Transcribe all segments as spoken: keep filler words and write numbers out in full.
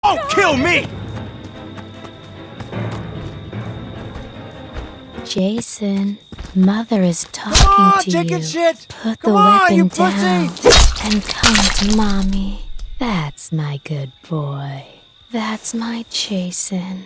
Don't kill me! Jason, Mother is talking Come on, to chicken you. shit! Put Come the on, weapon you down pussy! and come to Mommy. That's my good boy. That's my Jason.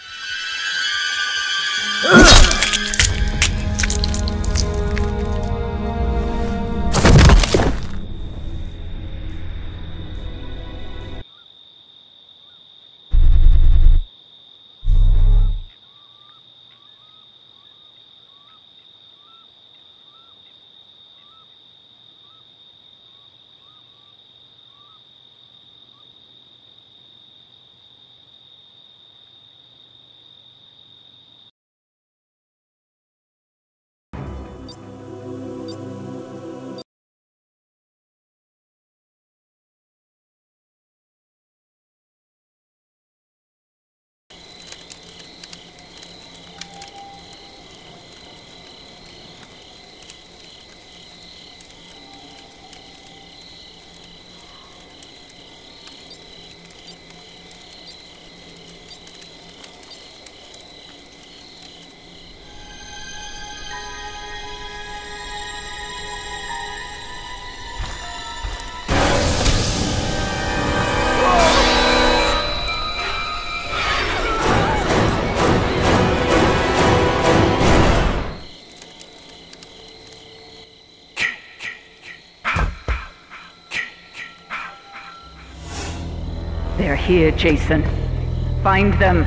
They're here, Jason. Find them.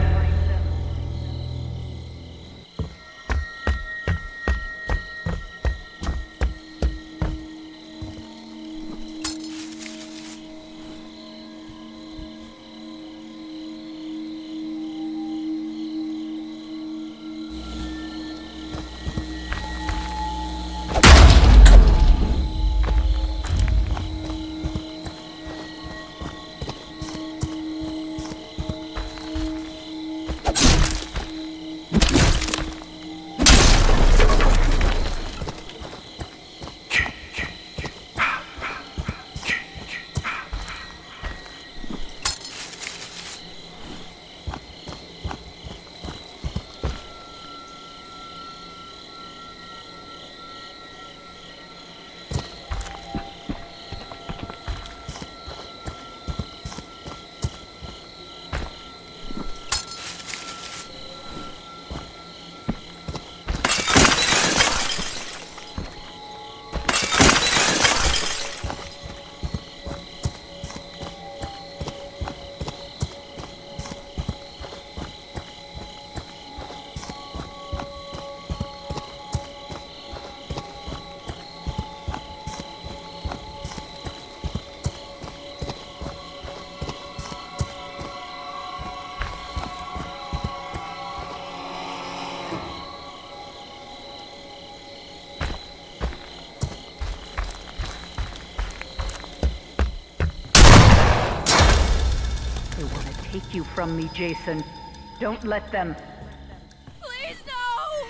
Take you from me, Jason. Don't let them. Please, no!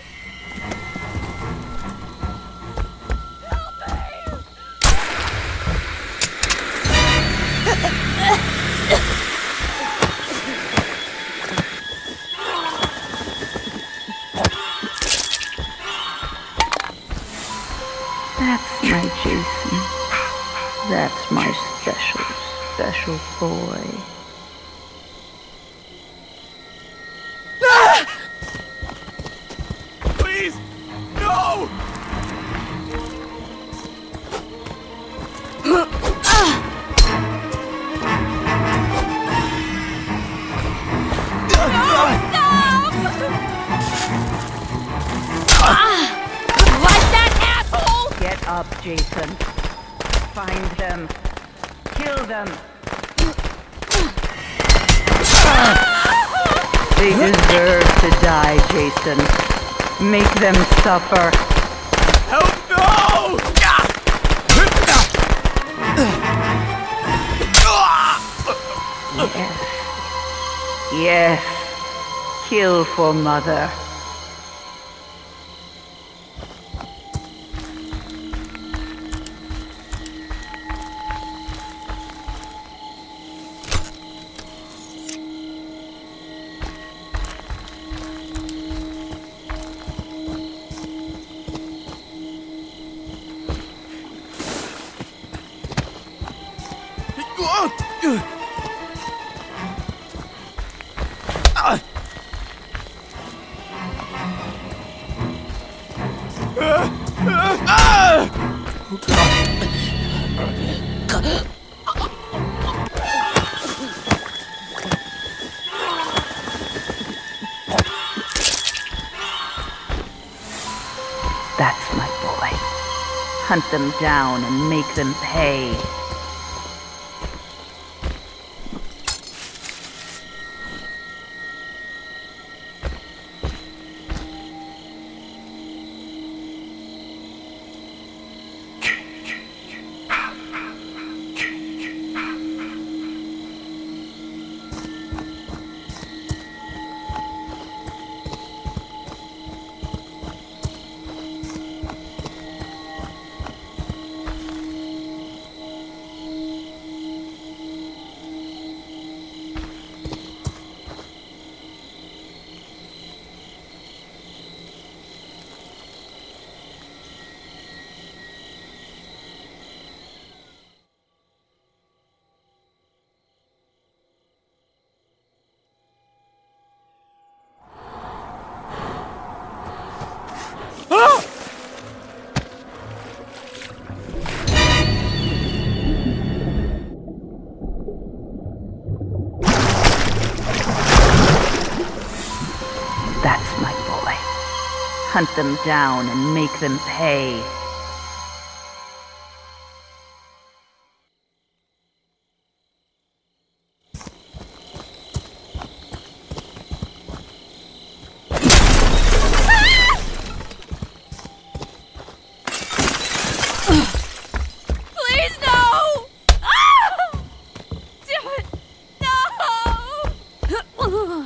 Help me! That's my Jason. That's my special, special boy. Please! No! Get up, Jason. Find them. Kill them. They deserve to die, Jason. Make them suffer. Help, no! Yes. Yes. Kill for Mother. Hunt them down and make them pay. That's my boy. Hunt them down and make them pay. Please, no! Ah! Damn it! No!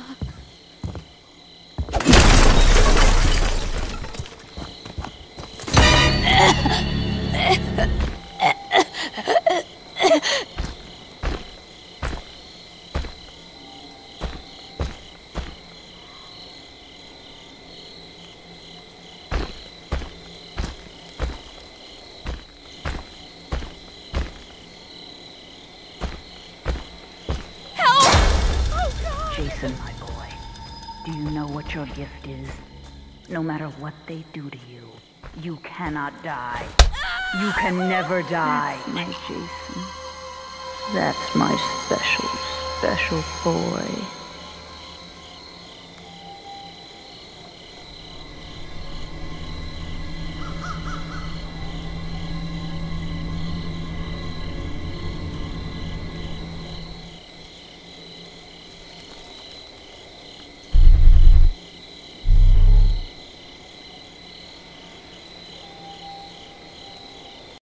Jason, my boy, do you know what your gift is? No matter what they do to you, you cannot die. You can never die. That's my Jason. That's my special, special boy.